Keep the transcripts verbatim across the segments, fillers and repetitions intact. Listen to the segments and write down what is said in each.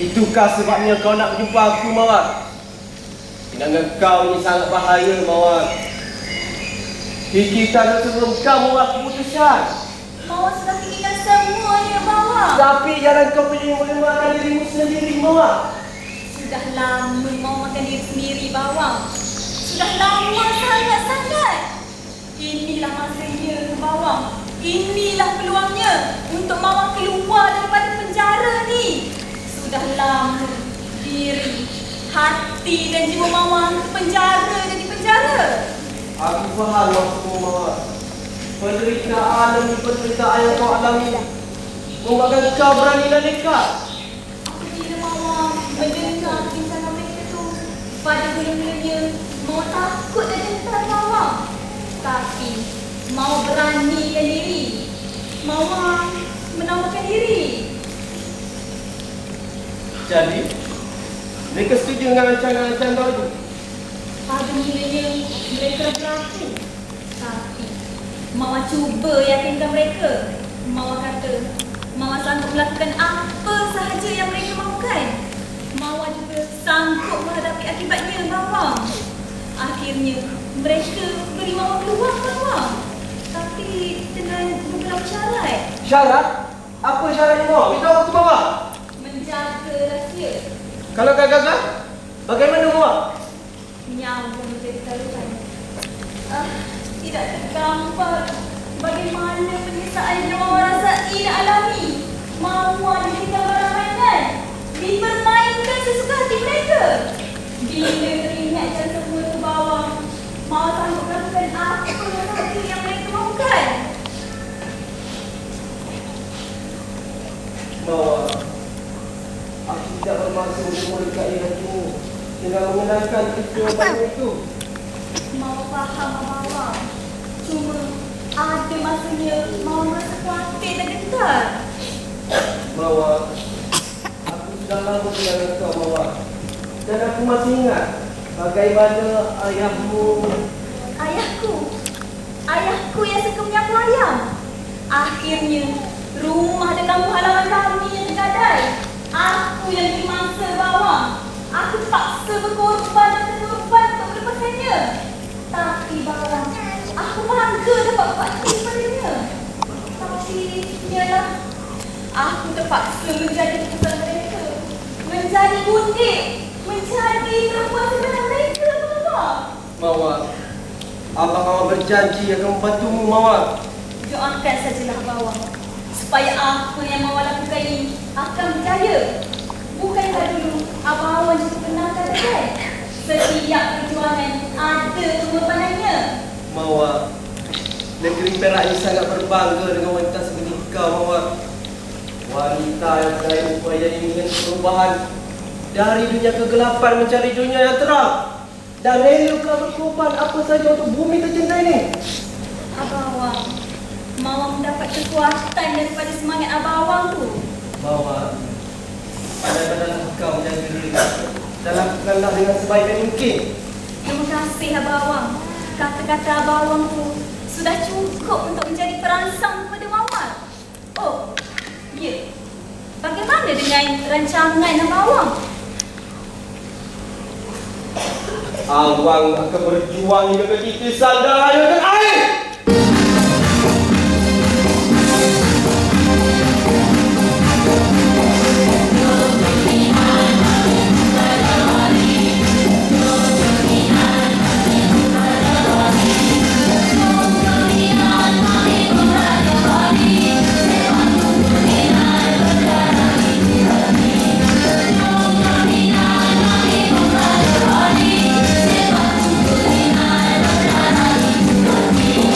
Itukah sebabnya kau nak berjumpa aku, Mawar? Tindakan kau ini sangat bahaya, Mawar. Fikirkan sebelum kamu buat keputusan. Mawar sudah fikirkan semuanya, Mawar. Tapi jangan kau pilih mengenalkan dirimu sendiri, Mawar. Sudah lama mau makan diri sendiri, Bawang. Sudah lama sangat-sangat. Inilah masanya, Bawang. Inilah peluangnya untuk Mawar keluar daripada penjara ni. Sudah lama diri, hati dan jiwa Mawar penjara jadi penjara. Aku faham maksudmu, Mawar. Penderitaan demi penderitaan yang kau alami membuatkan kau berani dan nekat. Apabila Mawar mendengar kisah mereka tu, pada mula-mulanya Mawar takut dan gentar, Mawar. Tapi Mawar beranikan diri. Mawar menawarkan diri. Jadi, mereka setuju dengan rancangan-rancangan kau itu? Pada mulanya mereka beraku. Tapi Mawar cuba yakinkan mereka. Mawar kata Mawar sanggup melakukan apa sahaja yang mereka mahukan. Mawar juga sanggup menghadapi akibatnya, Mawar. Akhirnya mereka beri Mawar peluang, Mawar. Tapi dengan beberapa syarat. Syarat? Apa syaratnya, Mawar? Beritahu aku, Mawar. Menjaga rahsia. Kalau kau gagal, bagaimana, Mawar? Nyawa menjadi taruhan. Ah, tidak tergambar bagaimana penyiksaan yang Mawar rasai dan alami. Mawar dijadikan barang mainan, dipermainkan sesuka hati mereka. Bila teringatkan semua ke bawah, Mawar sanggup melakukan apa sahaja yang mereka mahukan. Mawar, aku tidak bermaksud untuk mendekati hatimu dengan mengenalkan peristiwa baru itu. Mawar faham, Mawar. Cuma ada masanya Mawar merasa khawatir dan gentar. Mawar, aku sudah lama dengan kau, Mawar. Dan aku masih ingat bagaimana ayahmu. Ayahku? Ayahku yang suka menyapu ayam. Akhirnya rumah dan kampung halaman kami yang tergadai. Aku yang jadi mangsa, Bawang. Aku terpaksa berkorban dan berkorban untuk melepaskannya. Tapi Bawang, aku bangga dapat berbakti padanya. Tapi ialah aku terpaksa menjadi keputusan mereka. Menjadi gundik. Menjadi perempuan sebenar mereka, Bawang. Mawar, abang Mawar berjanji akan membantumu, Mawar. Doakan sajalah, Bawang, supaya apa yang Mawar lakukan ini akan berjaya. Bukankah dulu Abang juga pernah katakan setiap perjuangan ada pengorbanannya? Mawar, negeri Perak ini sangat berbangga dengan wanita seperti kau, Mawar. Wanita yang saya upaya ingin perubahan dari dunia kegelapan mencari dunia yang terang. Dan rela berkorban apa saja untuk bumi tercinta ini. Abang, Mawar mendapat kekuatan daripada semangat Abang tu. Mawar, pandai-pandailah kau menjaga diri dan lakukanlah dengan sebaik yang mungkin. Terima kasih, Abang. Kata-kata Abang tu sudah cukup untuk menjadi perangsang kepada Mawar. Oh, ya. Bagaimana dengan rancangan Abang? Abang akan berjuang hingga ketitisan darah dan air. Thank you.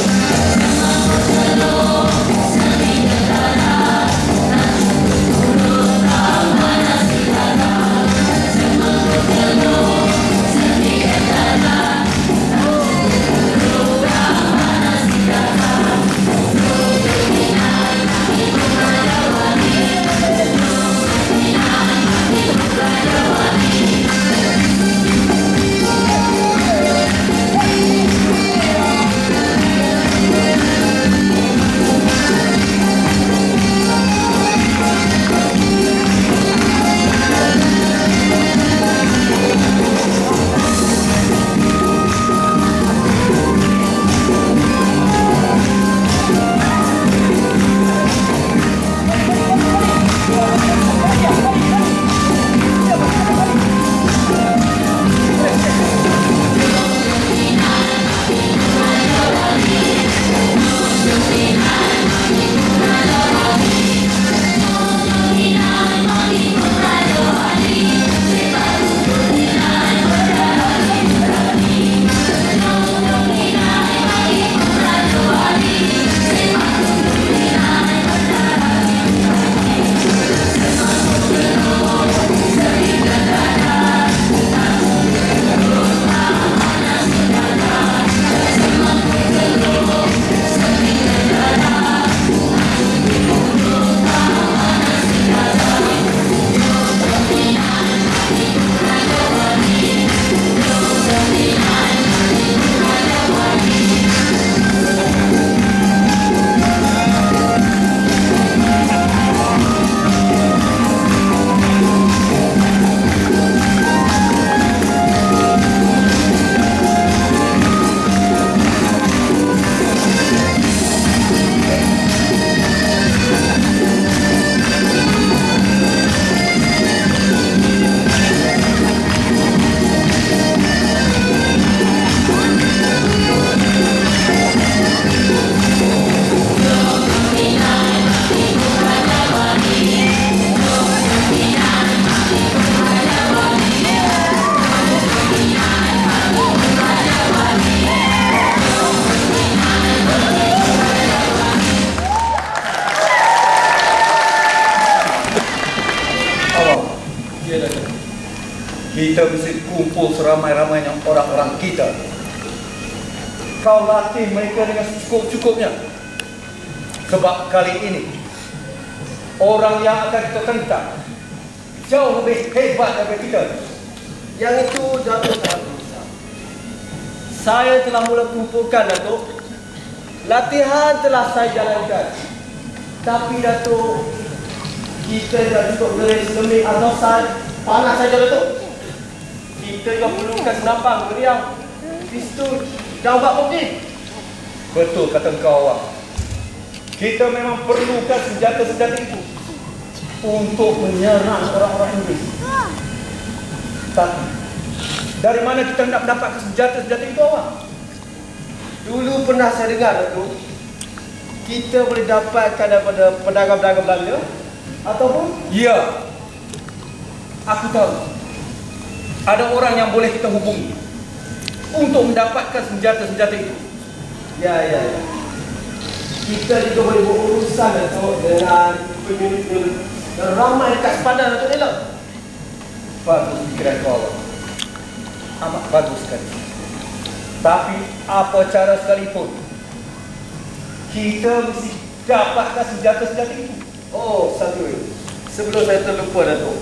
kita mesti kumpul seramai-ramainya orang-orang kita. Kau latih mereka dengan cukup-cukupnya. Sebab kali ini orang yang akan kita tentang jauh lebih hebat daripada kita. Yang itu Datuk tak bisa. Saya telah mula kumpulkan, Datuk. Latihan telah saya jalankan. Tapi Datuk, kita dah duduk geris lemik atau sal panas saja, Datuk. Kita juga perlukan senapang meriam, pistol dan obat kopi. Betul kata kau, awak. Kita memang perlukan senjata-senjata itu untuk menyerang orang-orang Inggeris. Tapi dari mana kita nak mendapatkan senjata-senjata itu, awak? Dulu pernah saya dengar, Datuk, kita boleh dapatkan daripada pedagang-pedagang Belanda ataupun Ya, aku tahu. Ada orang yang boleh kita hubungi untuk mendapatkan senjata-senjata itu. ya ya ya. Kita juga boleh berurusan, Datuk, dengan penyulut yang ramai dekat sepadan, Datuk Nela. Bagus pikiran kau, awak. Amat bagus sekali. Tapi apa cara sekalipun, kita mesti dapatkan senjata-senjata itu. Oh, satu ini. Sebelum saya terlupa, Datuk.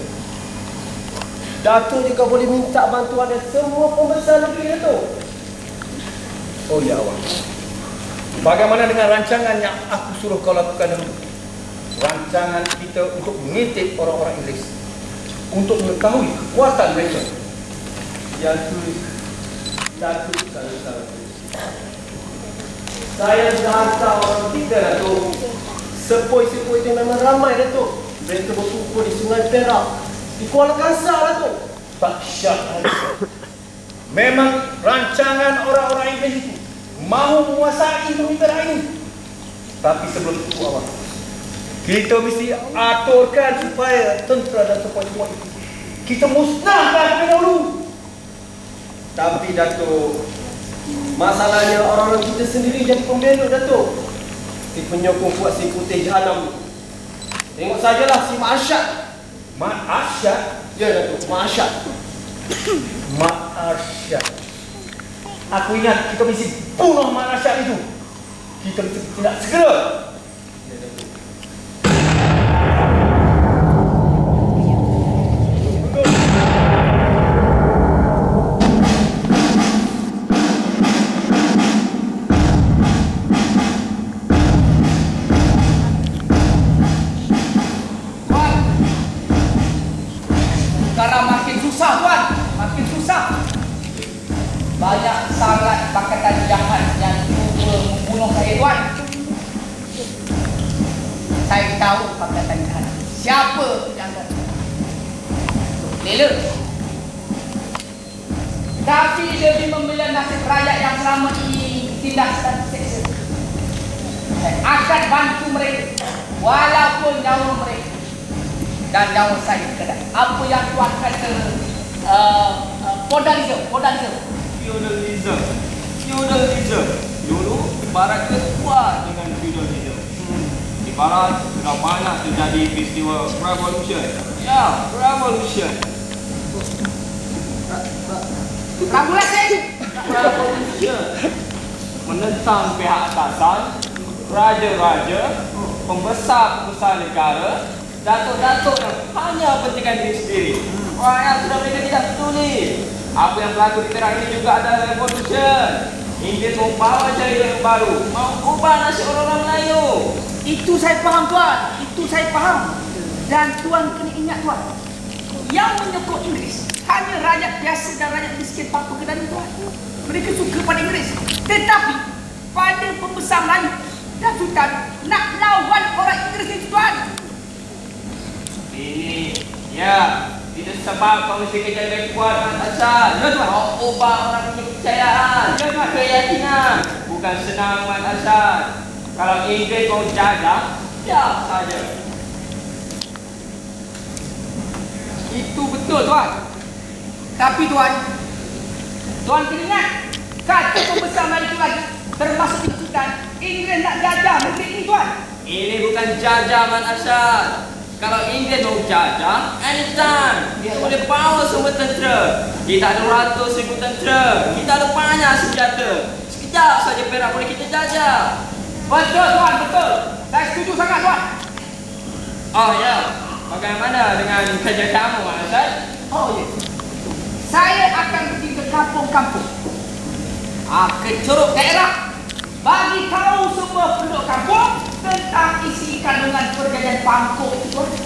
Datuk juga boleh minta bantuan dari semua pembesar negeri, Datuk. Oh ya, awak. Bagaimana dengan rancangan yang aku suruh kau lakukan dahulu? Rancangan kita untuk mengintip orang-orang Inggeris, untuk mengetahui kekuatan mereka. Yang tu, Datuk, saya salah. Saya sudah hantar orang kita, Datuk. Sepoi-sepoi itu memang ramai, Datuk. Mereka berkumpul di Sungai Perak, di Kuala Kangsar, Datuk. Tak syak. Memang rancangan orang-orang Inggeris itu mahu menguasai bumi Perak ini. Tapi sebelum itu, awak, kita mesti aturkan supaya tentera dan sepoi-sepoi itu kita musnahkan terlebih dahulu. Tapi, Datuk, masalahnya orang-orang kita sendiri jadi pembelot, Datuk. Si penyokong kuat si putih jahanam. Tengok sajalah si Mak Arsyad. Mak Arsyad? Ya, Datuk, Mak Arsyad. Mak Arsyad. Aku ingat kita mesti bunuh Mak Arsyad itu. Kita mesti tindak segera. Ya, Datuk. Sekarang makin susah, Tuan. Makin susah. Banyak sangat pakatan jahat yang cuba membunuh saya, Tuan. Saya tahu pakatan jahat. Siapa yang datang? Lela. Tapi lebih membela nasib rakyat yang selama ini tindas dan seksa. Saya akan bantu mereka walaupun nyawa mereka dan nyawa saya kedai. Apa yang Tuan kata uh, uh, feudalism, feudalism. Feudalism. Feudalism. Dulu Barat kuat dengan feudalism. Hmm. Di Barat sudah banyak terjadi peristiwa revolution. Ya, revolution. Revolution. Revolution. Menentang pihak atasan, raja-raja, pembesar-pembesar negara, datuk-datuk yang hanya pentingkan diri sendiri. Rakyat sudah mereka tidak peduli. Apa yang berlaku di Perak ini juga ada revolution. Ingin membawa cara yang baru, mau ubah nasib orang-orang Melayu. Itu saya faham, Tuan. Itu saya faham. Dan Tuan kena ingat, Tuan, yang menyokong Inggeris hanya rakyat biasa dan rakyat miskin Papua Kedaton, Tuan. Mereka suka pada Inggeris. Tetapi pada pembesar Melayu dan Sultan nak lawan orang Inggeris itu, Tuan. Ini, ya, itu sebab kau mesti kerja lebih kuat, Mat Hasan. Ya, Tuan. Kau ubah orang punya kepercayaan, Ya, Tuan. keyakinan. Bukan senang, Mat Hasan. Kalau Inggeris kau jajah, ya saja. Itu betul, Tuan. Tapi, Tuan, Tuan kena ingat, kata pembesar Melayu itu lagi, termasuk Sultan, Inggeris nak jajah negeri ini, Tuan. Ini bukan jajah, Mat Hasan. Kalau Inggeris mau jajah, anytime. Kita boleh bawa semua tentera. Kita ada ratus ribu tentera. Kita ada banyak senjata. Sekejap saja Perak boleh kita jajah. Betul tuan, betul. Saya setuju sangat tuan. Oh ya, bagaimana dengan kerja kamu, Mak Hasan? Oh ya. Saya akan pergi ke kampung-kampung. Ah, ke Curug Daerah. Bagi tahu semua penduduk kampung tentang isi kandungan perjanjian Pangkor itu tuan.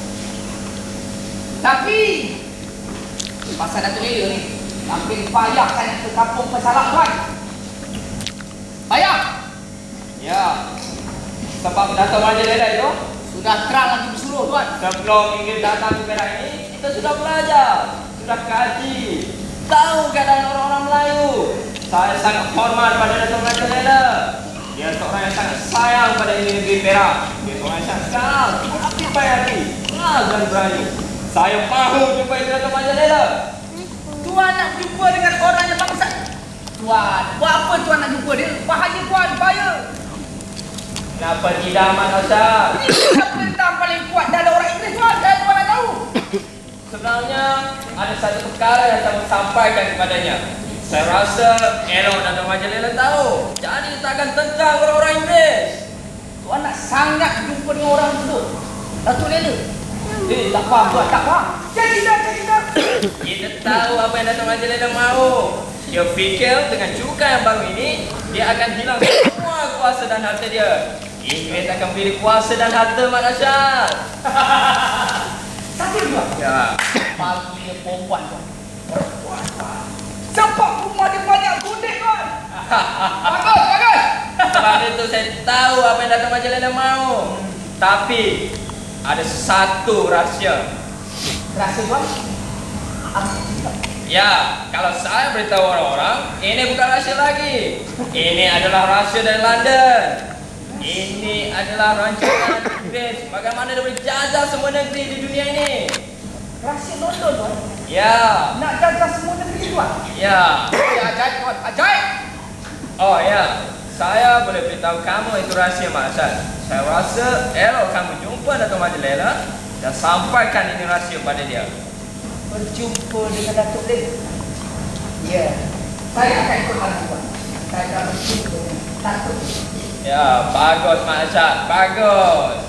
Tapi pasal Datuk Lela ni hampir payah saya ke kampung Pesalah tuan. Payah. Ya. Sebab Datuk Raja Lela itu Sudah terang lagi bersuruh tuan. sebelum Inggeris datang ke Perak ini, kita sudah belajar, sudah kaji, tahu keadaan orang-orang Melayu. Saya sangat hormat pada Datuk Raja Lela. Dia seorang yang sangat sayang pada ini negeri Perak. Dia seorang yang sangat sayang, tapi baik hati, keras dan berani. Saya mahu jumpa dengan Datuk Raja Lela. Tuan nak jumpa dengan orang yang bangsat. Tuan, buat apa tuan nak jumpa dia? Bahaya tuan, bahaya. Kenapa tidak, Mak Hasan? Ini perintah paling kuat dari orang Inggeris tuan. Dan tuan nak tahu. Sebenarnya ada satu perkara yang saya mau sampaikan kepadanya. Saya rasa elok Datuk Raja Lela tahu. Jadi takkan tentang orang-orang Inggeris. Tuan nak sangat jumpa dengan orang itu. Datuk Lela. Eh, tak faham tuan, tak faham. Jadi dah, jadi dah. Kita tahu apa yang Datuk Raja Lela mahu. Dia fikir dengan cukai yang baru ini, dia akan hilang semua kuasa dan harta dia. Inggeris akan pilih kuasa dan harta, Mak Hasan. Satu dua. Ya. Pagi dia perempuan tuan. Perempuan tuan. Sebab rumah dia banyak kudek tuan. Bagus, bagus. Sebab itu saya tahu apa yang Datuk Raja Lela mahu. Tapi ada satu rahsia. Rahsia tuan. Apa? Ya, kalau saya beritahu orang-orang, ini bukan rahsia lagi. Ini adalah rahsia dari London. Ini adalah rancangan Inggeris bagaimana dia boleh jajah semua negeri di dunia ini. Rahsia London tuan. Ya, Nak jaga semua negeri tuan. ya. Ya, ajaib tuan, ajaib. Oh ya, saya boleh beritahu kamu itu rahsia, Mak Hasan. Saya rasa elok kamu jumpa Datuk Raja Lela dan sampaikan ini rahsia pada dia. Berjumpa dengan Datuk Lela. Ya, saya akan ikut lagi tuan. Saya akan berjumpa dengan Datuk. Ya, bagus Mak Hasan, bagus.